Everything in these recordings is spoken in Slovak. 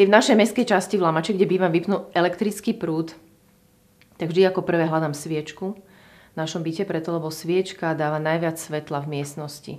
Keď v našej mestskej časti v Lamači, kde bývam, vypnú elektrický prúd, tak vždy ako prvé hľadám sviečku v našom byte, preto lebo sviečka dáva najviac svetla v miestnosti.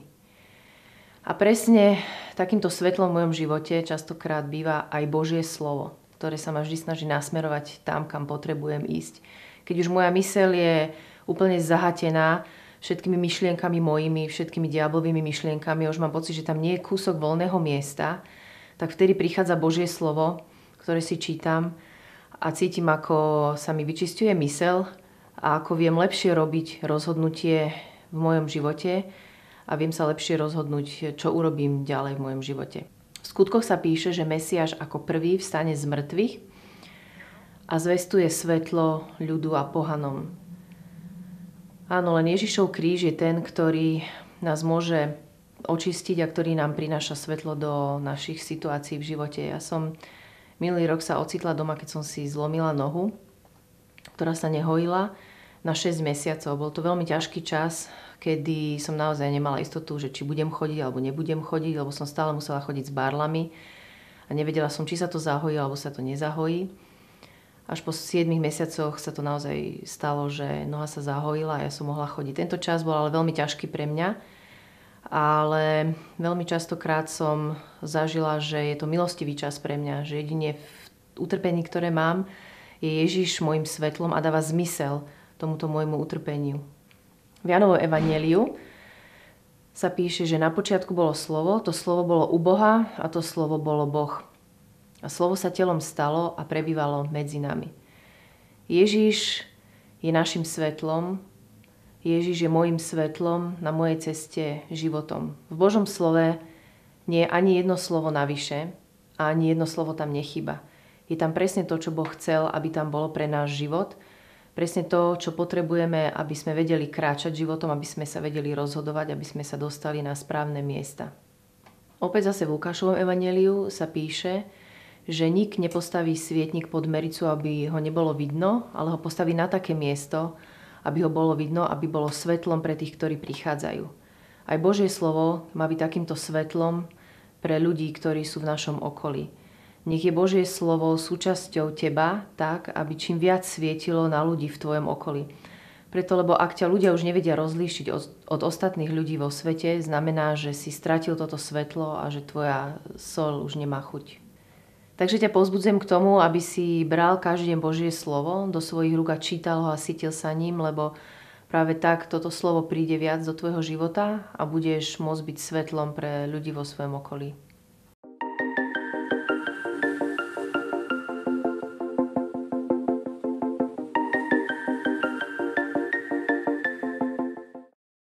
A presne takýmto svetlom v mojom živote častokrát býva aj Božie slovo, ktoré sa ma vždy snaží nasmerovať tam, kam potrebujem ísť. Keď už moja myseľ je úplne zahatená všetkými myšlienkami mojimi, všetkými diablovými myšlienkami, už mám pocit, že tam nie je kúsok voľného miesta, tak vtedy prichádza Božie slovo, ktoré si čítam a cítim, ako sa mi vyčisťuje myseľ a ako viem lepšie robiť rozhodnutie v mojom živote a viem sa lepšie rozhodnúť, čo urobím ďalej v mojom živote. V skutkoch sa píše, že Mesiáš ako prvý vstane z mŕtvych a zvestuje svetlo ľudu a pohanom. Áno, len Ježišov kríž je ten, ktorý nás môže očistiť a ktorý nám prináša svetlo do našich situácií v živote. Ja som minulý rok sa ocitla doma, keď som si zlomila nohu, ktorá sa nehojila na 6 mesiacov. Bol to veľmi ťažký čas, kedy som naozaj nemala istotu, že či budem chodiť alebo nebudem chodiť, lebo som stále musela chodiť s barlami a nevedela som, či sa to zahojí alebo sa to nezahojí. Až po 7 mesiacoch sa to naozaj stalo, že noha sa zahojila a ja som mohla chodiť. Tento čas bol ale veľmi ťažký pre mňa, ale veľmi častokrát som zažila, že je to milostivý čas pre mňa, že jedine v utrpení, ktoré mám, je Ježiš môjim svetlom a dáva zmysel tomuto môjmu utrpeniu. V Jánovom evanjeliu sa píše, že na počiatku bolo slovo, to slovo bolo u Boha a to slovo bolo Boh. A slovo sa telom stalo a prebývalo medzi nami. Ježiš je našim svetlom, Ježiš je môjim svetlom na mojej ceste životom. V Božom slove nie je ani jedno slovo navyše a ani jedno slovo tam nechýba. Je tam presne to, čo Boh chcel, aby tam bolo pre náš život. Presne to, čo potrebujeme, aby sme vedeli kráčať životom, aby sme sa vedeli rozhodovať, aby sme sa dostali na správne miesta. Opäť zase v Lukášovom evanjeliu sa píše, že nik nepostaví svietnik pod mericu, aby ho nebolo vidno, ale ho postaví na také miesto, aby ho bolo vidno, aby bolo svetlom pre tých, ktorí prichádzajú. Aj Božie slovo má byť takýmto svetlom pre ľudí, ktorí sú v našom okolí. Nech je Božie slovo súčasťou teba tak, aby čím viac svietilo na ľudí v tvojom okolí. Preto, lebo ak ťa ľudia už nevedia rozlíšiť od ostatných ľudí vo svete, znamená, že si stratil toto svetlo a že tvoja soľ už nemá chuť. Takže ťa povzbudzujem k tomu, aby si bral každý deň Božie slovo do svojich rúk a čítal ho a sytil sa ním, lebo práve tak toto slovo príde viac do tvojho života a budeš môcť byť svetlom pre ľudí vo svojom okolí.